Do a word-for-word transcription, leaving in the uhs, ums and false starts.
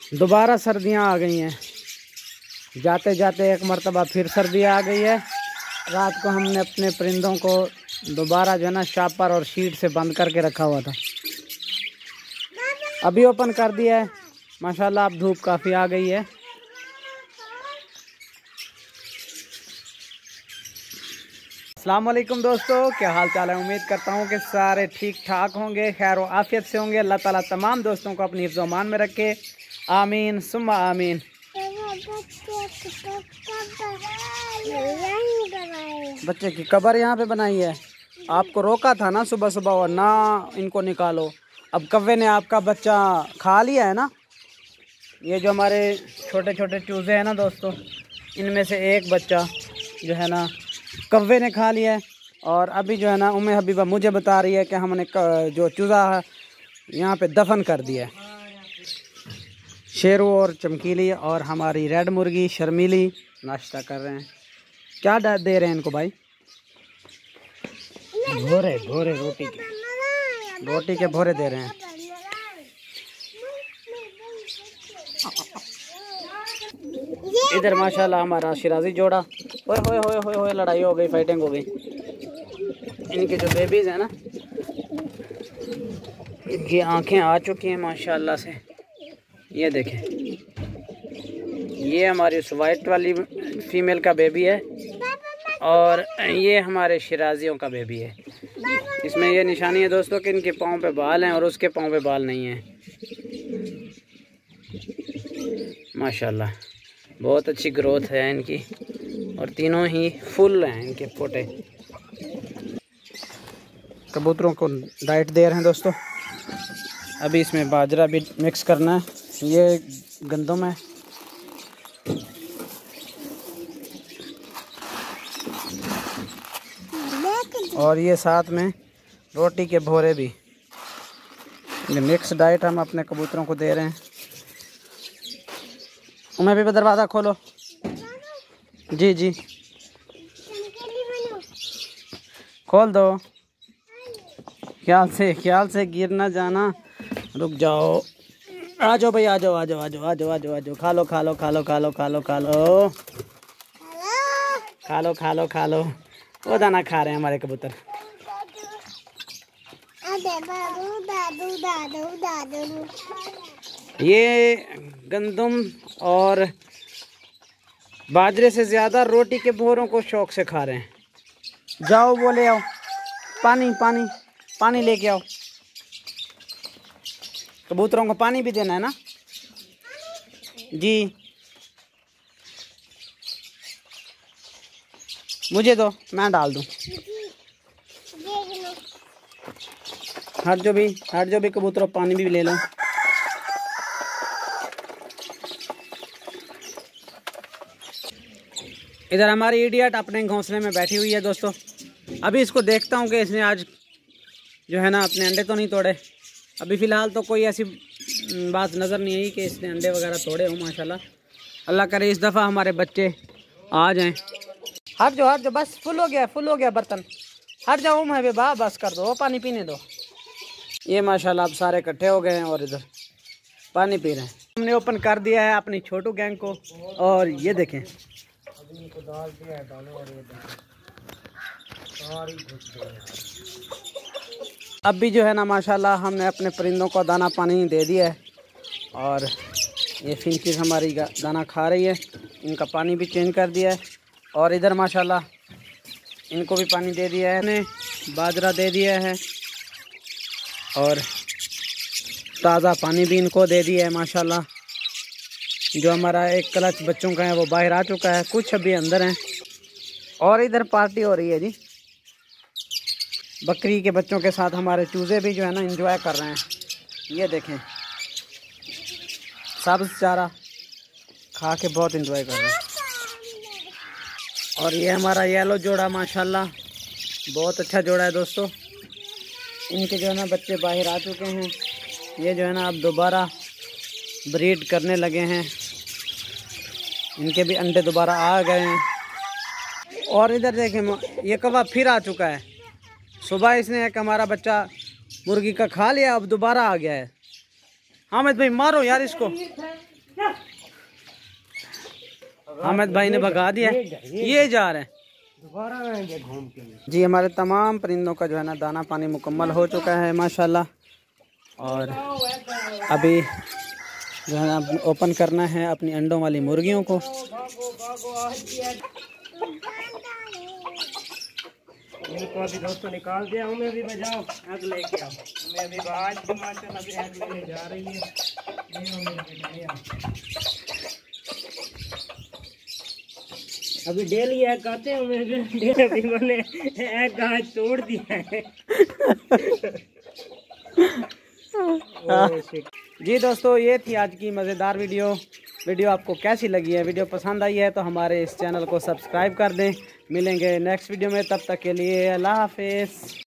दोबारा सर्दियां आ गई हैं। जाते जाते एक मरतबा फिर सर्दी आ गई है। रात को हमने अपने परिंदों को दोबारा जो है ना शापर और शीट से बंद करके रखा हुआ था। अभी ओपन कर दिया है माशाल्लाह। अब धूप काफ़ी आ गई है। अस्सलाम वालेकुम दोस्तों, क्या हाल चाल है। उम्मीद करता हूँ कि सारे ठीक ठाक होंगे, खैर व आफियत से होंगे। अल्लाह ताला तमाम दोस्तों को अपनी हिफ्ज़ व अमान में रखे, आमीन सुम्मा आमीन। बच्चे की कब्र यहाँ पे बनाई है। आपको रोका था ना सुबह सुबह और ना इनको निकालो। अब कव्वे ने आपका बच्चा खा लिया है ना। ये जो हमारे छोटे छोटे चूज़े हैं ना दोस्तों, इनमें से एक बच्चा जो है ना कव्वे ने खा लिया है। और अभी जो है ना उम्मे हबीबा मुझे बता रही है कि हमने जो चूज़ा है यहाँ पे दफन कर दिया है। शेरू और चमकीली और हमारी रेड मुर्गी शर्मीली नाश्ता कर रहे हैं। क्या दे रहे हैं इनको भाई? भोरे भोरे रोटी के रोटी के भोरे दे रहे हैं। इधर माशाल्लाह हमारा शिराजी जोड़ा, ओए होए होए होए होए लड़ाई हो गई, फाइटिंग हो गई। इनके जो बेबीज हैं ना, इनकी आंखें आ चुकी हैं माशाल्लाह से। ये देखें, ये हमारी उस वाइट वाली फीमेल का बेबी है और ये हमारे शिराजियों का बेबी है। इसमें ये निशानी है दोस्तों कि इनके पाँव पे बाल हैं और उसके पाँव पे बाल नहीं हैं। माशाल्लाह बहुत अच्छी ग्रोथ है इनकी और तीनों ही फुल हैं इनके फोटे। कबूतरों को डाइट दे रहे हैं दोस्तों। अभी इसमें बाजरा भी मिक्स करना है। ये गंदम है। और ये साथ में रोटी के भोरे भी। ये मिक्स डाइट हम अपने कबूतरों को दे रहे हैं। उन्हें भी दरवाज़ा खोलो। जी जी खोल दो। ख्याल से ख्याल से गिर ना जाना। रुक जाओ। आ जाओ भाई, आ जाओ आ जाओ आ जाओ आ जाओ आ जाओ आ जाओ। खा लो खा लो खा लो खा लो खा लो खा लो खा लो खा लो खा लो। वो दाना खा रहे हैं हमारे कबूतर। ये गंदम और बाजरे से ज़्यादा रोटी के भोरों को शौक से खा रहे हैं। जाओ वो ले आओ पानी पानी पानी लेके आओ। कबूतरों को पानी भी देना है ना जी। मुझे दो, मैं डाल दूं। हट जो भी हट जो भी कबूतरों, पानी भी ले लो। इधर हमारी इडियट अपने घोंसले में बैठी हुई है दोस्तों। अभी इसको देखता हूँ कि इसने आज जो है ना अपने अंडे तो नहीं तोड़े। अभी फ़िलहाल तो कोई ऐसी बात नज़र नहीं आई कि इसने अंडे वगैरह तोड़े हो। माशाल्लाह अल्लाह करे इस दफ़ा हमारे बच्चे आ जाएं। हट जाओ हट जाओ, बस फुल हो गया फुल हो गया बर्तन। हट जाओ मैं बेबा, बस कर दो, पानी पीने दो। ये माशाल्लाह अब सारे इकट्ठे हो गए हैं और इधर पानी पी रहे हैं। हमने ओपन कर दिया है अपनी छोटू गैंग को और ये देखें डाल दिया है दाने और ये सारी घुस गई। अब भी जो है ना माशाल्लाह हमने अपने परिंदों को दाना पानी दे दिया है और ये फिंचीज हमारी दाना खा रही है। इनका पानी भी चेंज कर दिया है और इधर माशाल्लाह इनको भी पानी दे दिया है। हमने बाजरा दे दिया है और ताज़ा पानी भी इनको दे दिया है माशाल्लाह। जो हमारा एक क्लच बच्चों का है वो बाहर आ चुका है, कुछ अभी अंदर हैं। और इधर पार्टी हो रही है जी। बकरी के बच्चों के साथ हमारे चूज़े भी जो है ना एंजॉय कर रहे हैं। ये देखें सब्ज़ चारा खा के बहुत एंजॉय कर रहे हैं। और ये हमारा येलो जोड़ा माशाल्लाह बहुत अच्छा जोड़ा है दोस्तों। इनके जो है ना बच्चे बाहर आ चुके हैं। ये जो है ना अब दोबारा ब्रीड करने लगे हैं। इनके भी अंडे दोबारा आ गए हैं। और इधर देखें ये कौवा फिर आ चुका है। सुबह इसने एक हमारा बच्चा मुर्गी का खा लिया, अब दोबारा आ गया है। हामिद भाई मारो यार इसको। हामिद भाई ने भगा दिया, ये जा रहे हैं दोबारा आएंगे घूम के। जी हमारे तमाम परिंदों का जो है ना दाना पानी मुकम्मल हो चुका है माशाल्लाह। और अभी जो है ना ओपन करना है अपनी अंडों वाली मुर्गियों को। इनको अभी दोस्तों निकाल दिया, उन्हें भी बजाओ, आग लेके आओ। हमें अभी आज भी माशाल्लाह अभी आग लेने जा रही है। अभी डेली एग आते हैं, हमें अभी मैंने एग आज तोड़ दिया है। जी दोस्तों ये थी आज की मज़ेदार वीडियो। वीडियो आपको कैसी लगी है? वीडियो पसंद आई है तो हमारे इस चैनल को सब्सक्राइब कर दें। मिलेंगे नेक्स्ट वीडियो में, तब तक के लिए अल्लाह हाफिज़।